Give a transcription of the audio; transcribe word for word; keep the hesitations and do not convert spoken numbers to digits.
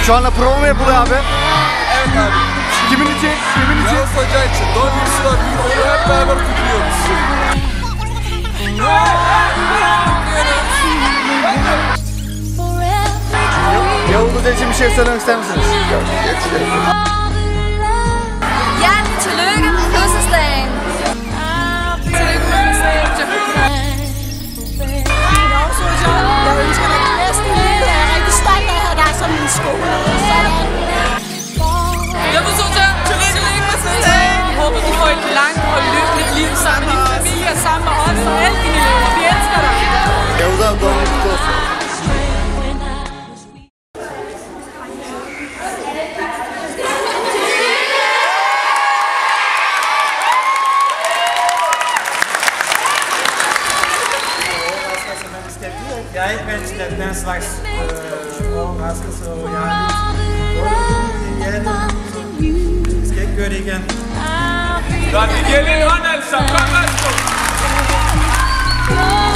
Şu anda prova mı yapılıyor abi? Evet abi. Kimin için? Kimin için? Yavuz Hoca için. Doğum günüsü var. Onu hep beraber kutluyoruz. Yavuz Hoca için bir şey söylemek ister misiniz? Hjertelig tillykke med fødselsdagen. Tillykke med fødselsdagen. Yavuz Hoca, jeg ønsker dig det bedste i livet. Jeg er rigtig stolt af at have dig som min skole. Yavuz Hoca, tillykke med fødselsdagen. Jeg håber, du får et langt og lykkeligt liv sammen med din familie og sammen med os og alle dine elever. Vi elsker dig. Yavuz abi doğum günü kutlu olsun. Jeg er ikke vant til at den slags øh, overraskelse, og jeg er lidt dårlig i hjertet, så jeg skal ikke gøre det igen. Godt, vi giver lige hånd altså. Kom, værsgo.